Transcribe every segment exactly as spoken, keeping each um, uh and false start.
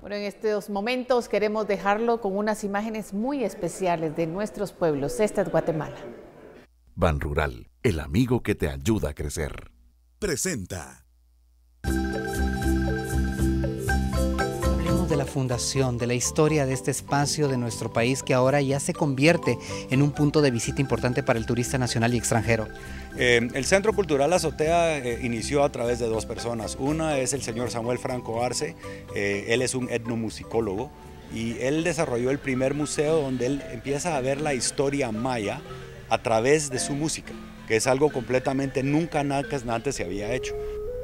Bueno, en estos momentos queremos dejarlo con unas imágenes muy especiales de nuestros pueblos. Esta es Guatemala. Ban Rural, el amigo que te ayuda a crecer. Presenta. Hablemos de la fundación, de la historia de este espacio de nuestro país que ahora ya se convierte en un punto de visita importante para el turista nacional y extranjero. Eh, el Centro Cultural Azotea eh, inició a través de dos personas. Una es el señor Samuel Franco Arce, eh, él es un etnomusicólogo y él desarrolló el primer museo donde él empieza a ver la historia maya a través de su música, que es algo completamente nunca antes, antes se había hecho.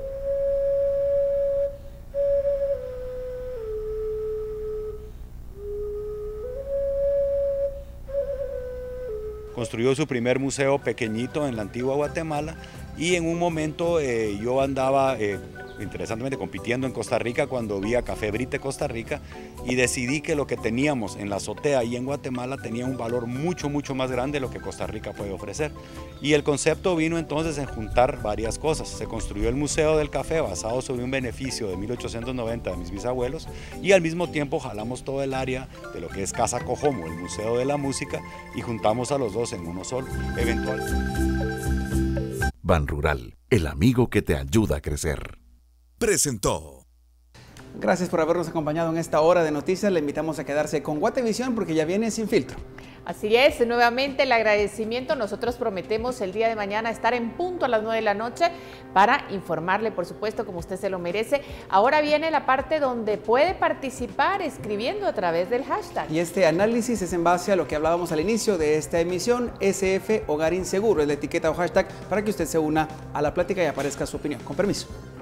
Construyó su primer museo pequeñito en la antigua Guatemala y en un momento eh, yo andaba, eh, interesantemente, compitiendo en Costa Rica cuando vi a Café Brite Costa Rica y decidí que lo que teníamos en la azotea y en Guatemala tenía un valor mucho, mucho más grande de lo que Costa Rica puede ofrecer. Y el concepto vino entonces en juntar varias cosas. Se construyó el Museo del Café basado sobre un beneficio de mil ochocientos noventa de mis bisabuelos y al mismo tiempo jalamos todo el área de lo que es Casa Cojomo, el Museo de la Música, y juntamos a los dos en uno solo. Eventual. Ban Rural, el amigo que te ayuda a crecer. Presentó. Gracias por habernos acompañado en esta hora de noticias. Le invitamos a quedarse con Guatevisión porque ya viene Sin Filtro. Así es, nuevamente el agradecimiento. Nosotros prometemos el día de mañana estar en punto a las nueve de la noche para informarle, por supuesto, como usted se lo merece. Ahora viene la parte donde puede participar escribiendo a través del hashtag. Y este análisis es en base a lo que hablábamos al inicio de esta emisión, S F Hogar Inseguro, es la etiqueta o hashtag para que usted se una a la plática y aparezca su opinión. Con permiso.